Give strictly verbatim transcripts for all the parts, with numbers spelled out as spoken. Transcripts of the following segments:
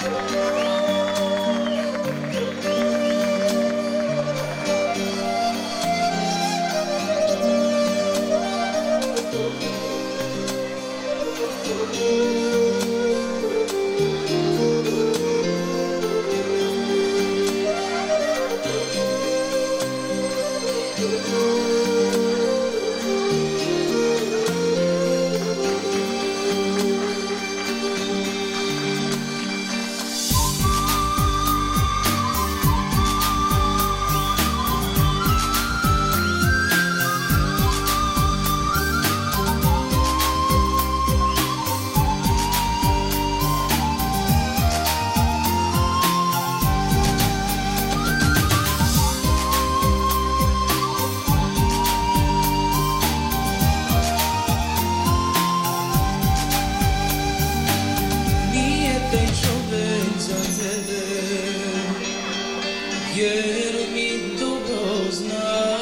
Jer mi dobro zna,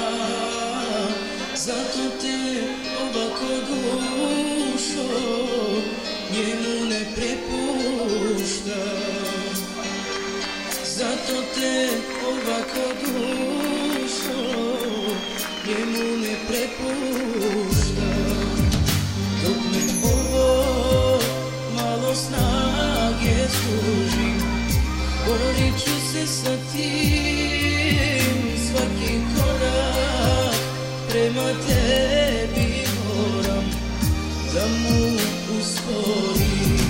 zato te ovako dušo njemu ne prepušta. Zato te ovako dušo njemu ne prepušta. Dok me ovo malo snage služi, borit ću se sa tim, svaki korak prema tebi moram da mu usporim.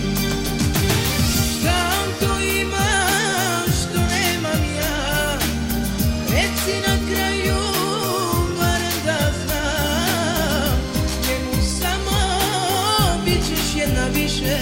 Šta on to ima što nemam ja, reci na kraju barem da znam. Njemu samo bit ćeš jedna više,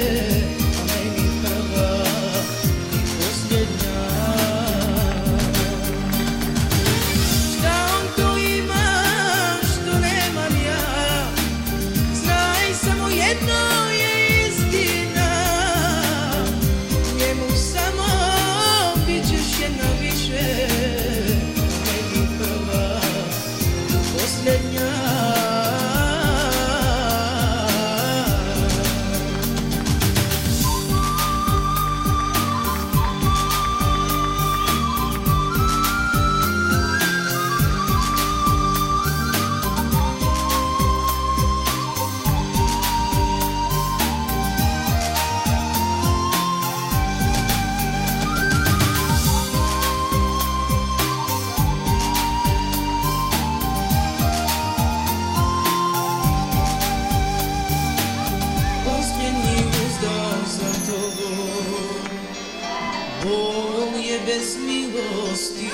bol je bez milosti,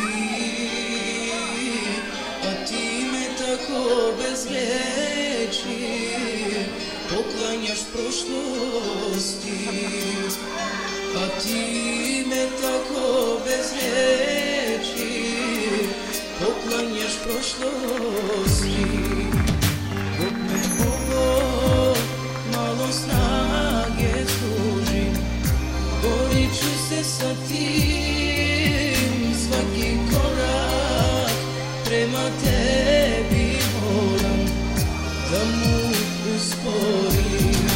a ti me tako bez reči poklanjaš prošlosti. A ti me tako bez reči poklanjaš prošlosti. Dok me ovo malo snage služi, borit ću se sa tim, svaki korak prema tebi moram da mu usporim.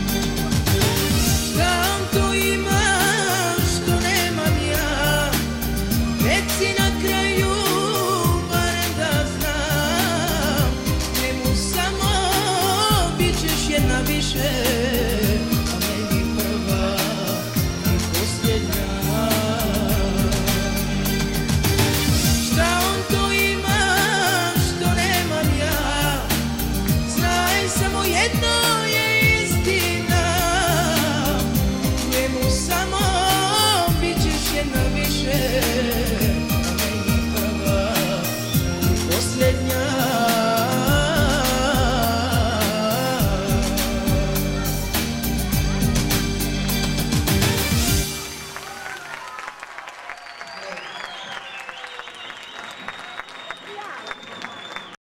Šta on to ima što nemam ja, reci na kraju barem da znam. Njemu samo bit ćeš jedna više, yeah.